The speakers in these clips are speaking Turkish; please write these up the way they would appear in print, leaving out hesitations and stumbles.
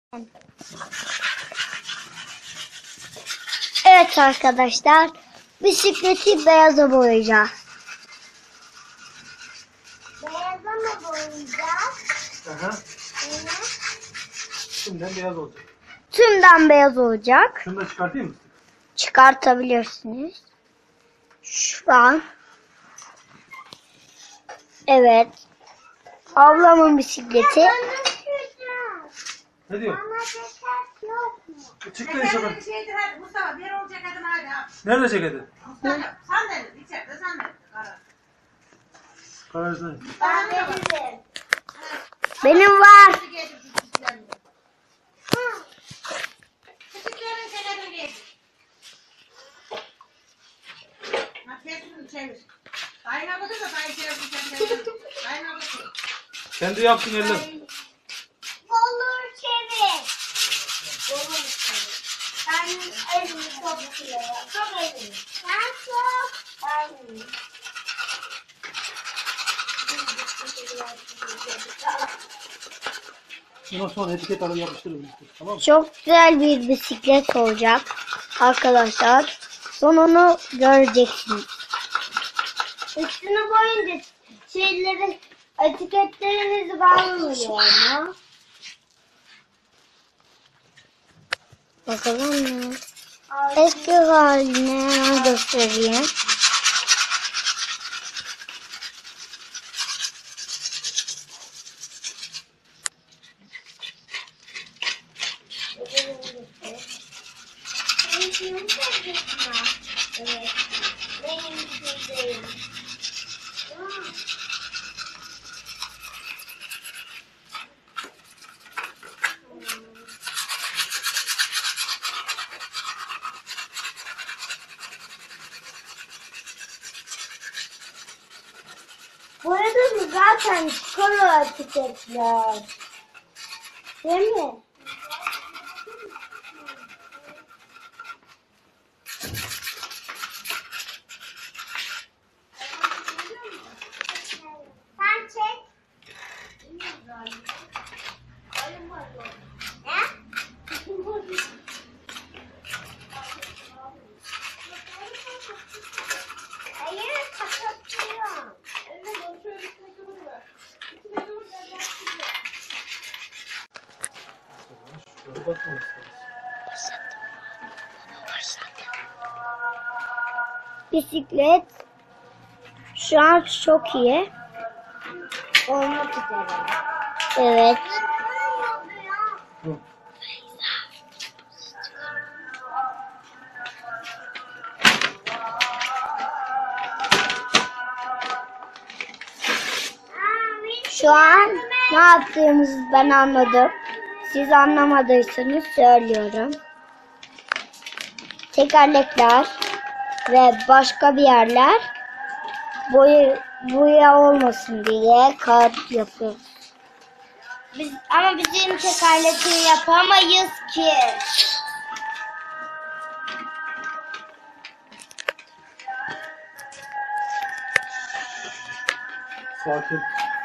Evet arkadaşlar, bisikleti beyaza boyayacağız. Beyaza mı boyayacağız? Aha. Şimdiden beyaz olacak. Tümden beyaz olacak. Şunu da çıkartayım mı? Çıkartabilirsiniz. Şu an. Evet. Ablamın bisikleti. Ne diyor? Çık da içeri. Şeydir hadi Mustafa bir olacak hadi hadi. Nerede ceketi? Mustafa sen de içeride sen de karar. Garajda. Ben veririm. Benim var. Küçüklerin şeylerini getir. Ha kesini çevir. Kaynağı da dayı çevir. Kaynağı Kendi yapsın eller. Olur çevir. Ben elimi çok tutuyorum. Çok elimi. Ben çok. Ondan sonra etiket alıp yapıştırırız. Tamam mı? Çok güzel bir bisiklet olacak arkadaşlar. Sonunu göreceksiniz. Üstünü boyunca şeyleri, etiketlerinizi kalmıyor ama. Bakalım mı? Eski haline hemen göstereyim. Burada zaten çıkıyor etiketler. Değil mi? Sen çek. Hayır, kapatıyorum. Bisiklet şu an çok iyi. Olmak üzere. Evet. Şu an ne yaptığımızı ben anladım. Siz anlamadıysanız söylüyorum. Tekerlekler ve başka bir yerler boya olmasın diye kağıt yapıyoruz. Ama bizim tekerlekleri yapamayız ki. Sakin.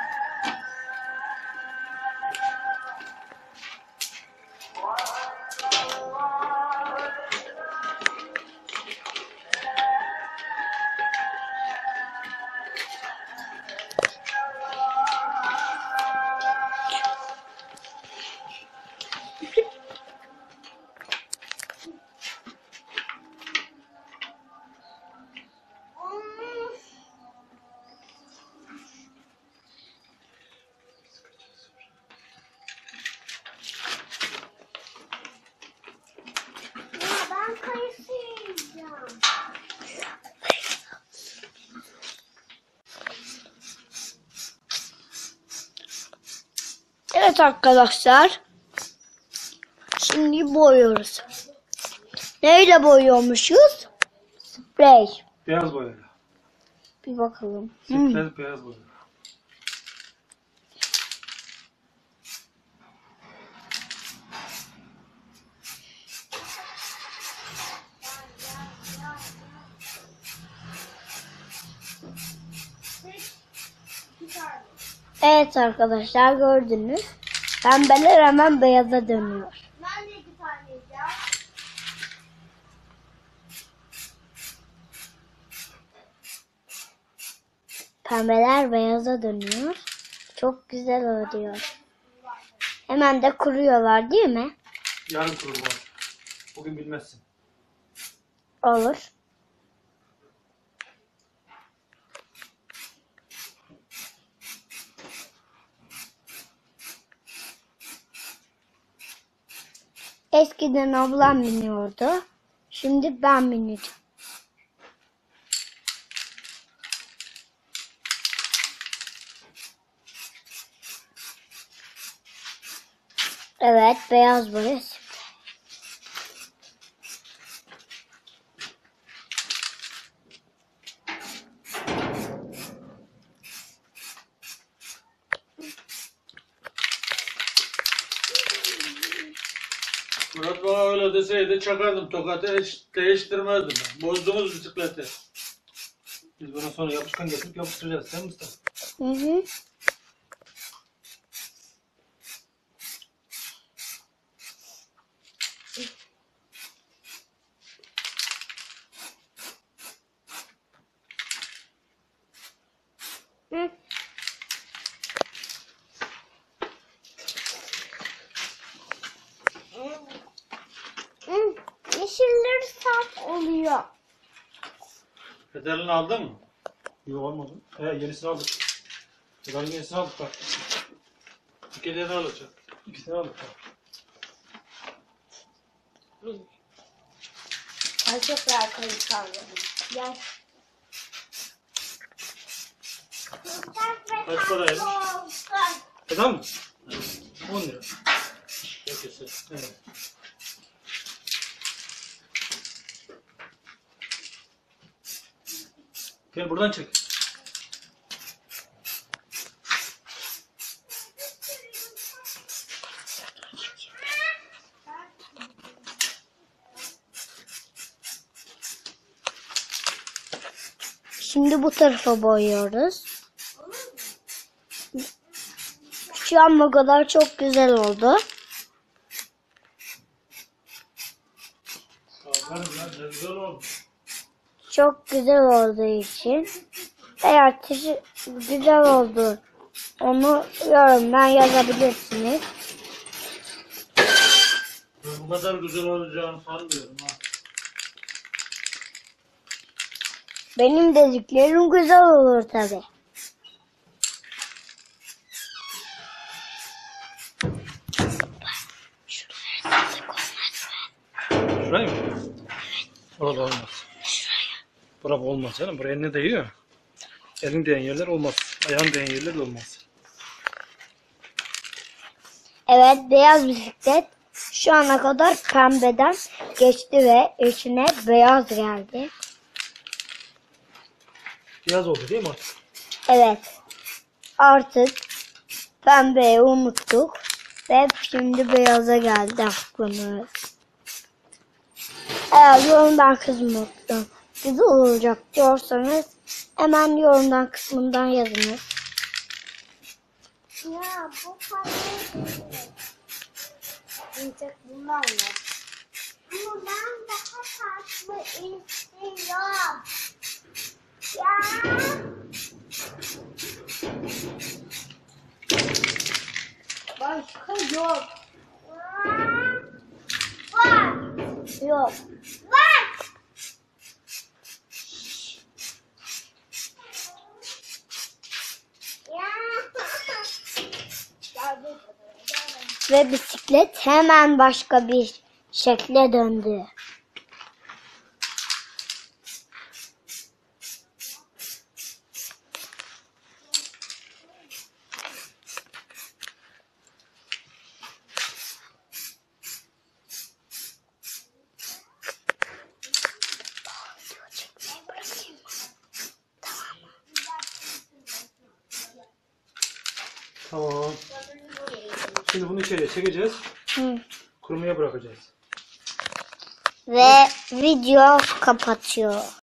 Ben kayısı yiyeceğim. Evet arkadaşlar. Şimdi boyuyoruz. Neyle boyuyormuşuz? Sprey. Beyaz boyayla. Bir bakalım. Sütler beyaz boyayla. Evet arkadaşlar gördünüz. Pembeler hemen beyaza dönüyor. Ben de 2 tane yiyeceğim. Pembeler beyaza dönüyor. Çok güzel oluyor. Hemen de kuruyorlar değil mi? Yarın kurur bu. Bugün bilmezsin. Olur. Eskiden ablam biniyordu. Şimdi ben bineceğim. Evet, beyaz boya. Murat bana öyle deseydi çakardım tokatı, hiç değiştirmezdim ben. Bozdunuz bisikleti. Biz buna sonra yapışkan getirip yapıştıracağız. Sen Mustafa? Hı hı. Hı. Yeşilleri saf oluyor. Pedalini aldın mı? Yok almadı. Yenisini aldık. Pedalin yenisini aldık bak. İki tane alacak. İkisini aldık bak. Ay çok rahat kayıp kaldım. Gel. Kaç paraymış? Pedal mı? 10 lira. Peki, evet. Gel buradan çek. Şimdi bu tarafa boyuyoruz. Şu an bu kadar çok güzel oldu. Aferin lan, ne güzel oldu. Çok güzel olduğu için eğer güzel oldu onu yorumdan yazabilirsiniz. Ben bu kadar güzel olacağını sanmıyorum ha. Benim dediklerim güzel olur tabi. Şurayı mı? Orada olmaz. Burası olmaz canım. Buraya ne değiyor? Elin değen yerler olmaz. Ayağın değen yerler de olmaz. Evet, beyaz bisiklet şu ana kadar pembeden geçti ve içine beyaz geldi. Beyaz oldu değil mi artık? Evet, artık pembeyi unuttuk ve şimdi beyaza geldi aklımız. Eğer yorumdan kısmından güzel olacak diyorsanız hemen yorumdan kısmından yazınız. Ya bu parayı yiyecek bundan var. Ama ben daha farklı istiyorum. Ya. Başka yok. Var. Yok. Var. Ve bisiklet hemen başka bir şekle döndü. Tamam. Şimdi bunu içeriye çekeceğiz. Hı. Kurumaya bırakacağız. Ve video kapatıyor.